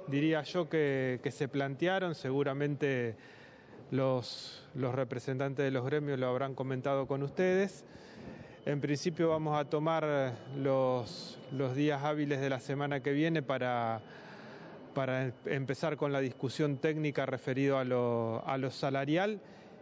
diría yo, que se plantearon. Seguramente los representantes de los gremios lo habrán comentado con ustedes. En principio vamos a tomar los días hábiles de la semana que viene para empezar con la discusión técnica referido a lo salarial,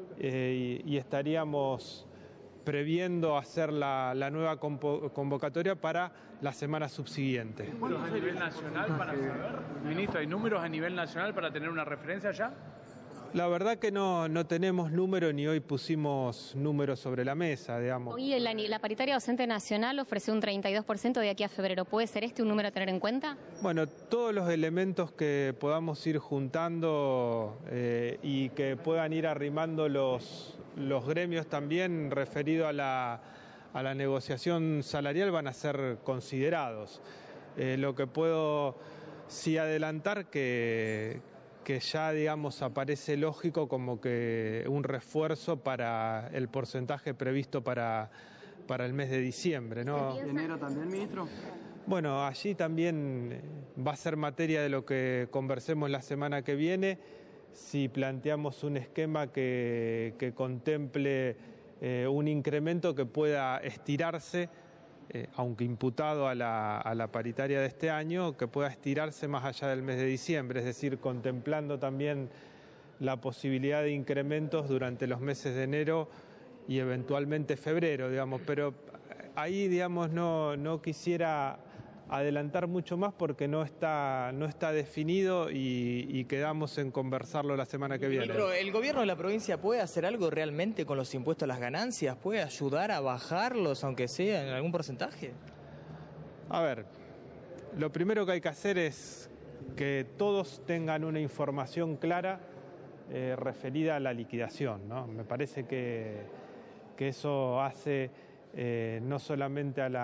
y estaríamos previendo hacer la nueva convocatoria para la semana subsiguiente. ¿Números a nivel nacional para saber? Ministro, ¿hay números a nivel nacional para tener una referencia ya? La verdad que no tenemos números, ni hoy pusimos números sobre la mesa, digamos. Hoy la paritaria docente nacional ofreció un 32% de aquí a febrero. ¿Puede ser un número a tener en cuenta? Bueno, todos los elementos que podamos ir juntando y que puedan ir arrimando los gremios también referido a la negociación salarial van a ser considerados. Lo que puedo sí adelantar que ya, digamos, aparece lógico como que un refuerzo para el porcentaje previsto para el mes de diciembre, ¿no? ¿De enero también, ministro? Bueno, allí también va a ser materia de lo que conversemos la semana que viene, si planteamos un esquema que contemple un incremento que pueda estirarse, aunque imputado a la paritaria de este año, que pueda estirarse más allá del mes de diciembre, es decir, contemplando también la posibilidad de incrementos durante los meses de enero y eventualmente febrero, digamos. Pero ahí, digamos, no quisiera adelantar mucho más porque no está definido y quedamos en conversarlo la semana que viene. Pero ¿el gobierno de la provincia puede hacer algo realmente con los impuestos a las ganancias? ¿Puede ayudar a bajarlos, aunque sea en algún porcentaje? A ver, lo primero que hay que hacer es que todos tengan una información clara referida a la liquidación, ¿no? Me parece que eso hace no solamente a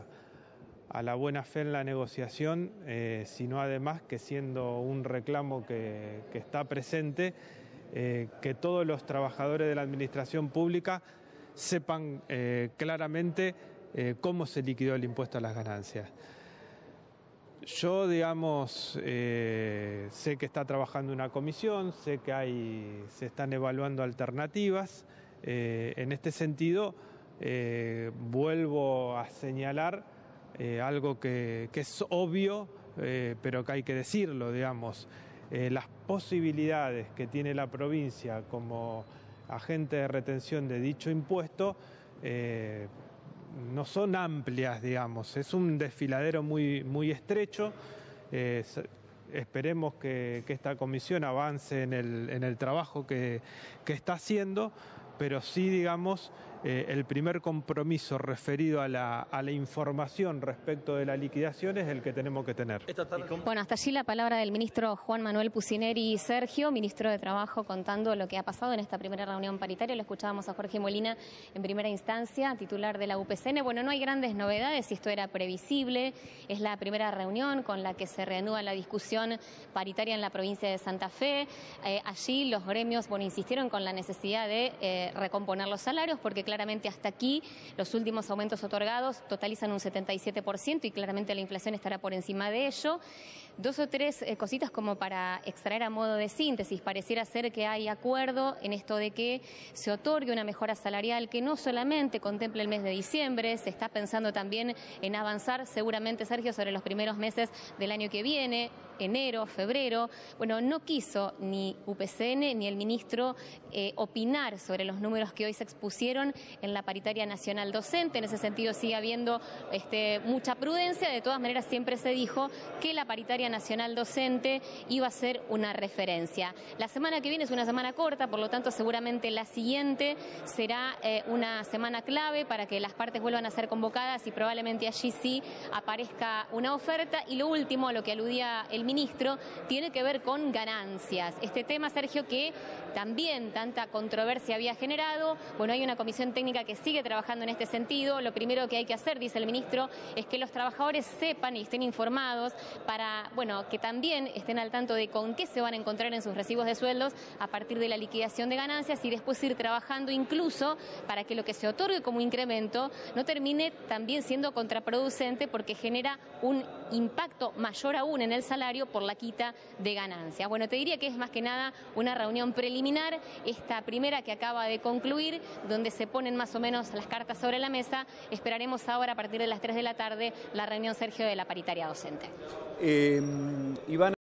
la buena fe en la negociación, sino además que, siendo un reclamo que está presente, que todos los trabajadores de la administración pública sepan claramente cómo se liquidó el impuesto a las ganancias. Yo, digamos, sé que está trabajando una comisión, sé que se están evaluando alternativas. En este sentido, vuelvo a señalar algo que es obvio, pero que hay que decirlo, digamos. Las posibilidades que tiene la provincia como agente de retención de dicho impuesto no son amplias, digamos. Es un desfiladero muy estrecho. Esperemos que esta comisión avance en el trabajo que está haciendo, pero sí, digamos, el primer compromiso referido a la información respecto de la liquidación es el que tenemos que tener. Bueno, hasta allí la palabra del ministro Juan Manuel Pucineri Sergio, ministro de Trabajo, contando lo que ha pasado en esta primera reunión paritaria. Lo escuchábamos a Jorge Molina en primera instancia, titular de la UPCN. Bueno, no hay grandes novedades, esto era previsible. Es la primera reunión con la que se reanuda la discusión paritaria en la provincia de Santa Fe. Allí los gremios, insistieron con la necesidad de recomponer los salarios, porque claramente hasta aquí los últimos aumentos otorgados totalizan un 77% y claramente la inflación estará por encima de ello. Dos o tres cositas como para extraer a modo de síntesis. Pareciera ser que hay acuerdo en esto de que se otorgue una mejora salarial que no solamente contemple el mes de diciembre, se está pensando también en avanzar seguramente, Sergio, sobre los primeros meses del año que viene, enero, febrero. Bueno, no quiso ni UPCN ni el ministro opinar sobre los números que hoy se expusieron en la paritaria nacional docente. En ese sentido sigue habiendo mucha prudencia. De todas maneras, siempre se dijo que la paritaria nacional docente iba a ser una referencia. La semana que viene es una semana corta, por lo tanto seguramente la siguiente será una semana clave para que las partes vuelvan a ser convocadas y probablemente allí sí aparezca una oferta. Y lo último, a lo que aludía el ministro, tiene que ver con ganancias. Este tema, Sergio, que también tanta controversia había generado. Bueno, hay una comisión técnica que sigue trabajando en este sentido. Lo primero que hay que hacer, dice el ministro, es que los trabajadores sepan y estén informados para, que también estén al tanto de con qué se van a encontrar en sus recibos de sueldos a partir de la liquidación de ganancias, y después ir trabajando incluso para que lo que se otorgue como incremento no termine también siendo contraproducente, porque genera un impacto mayor aún en el salario por la quita de ganancias. Bueno, te diría que es más que nada una reunión preliminar, esta primera que acaba de concluir, donde se ponen más o menos las cartas sobre la mesa. Esperaremos ahora a partir de las 3 de la tarde la reunión, Sergio, de la paritaria docente. Iván.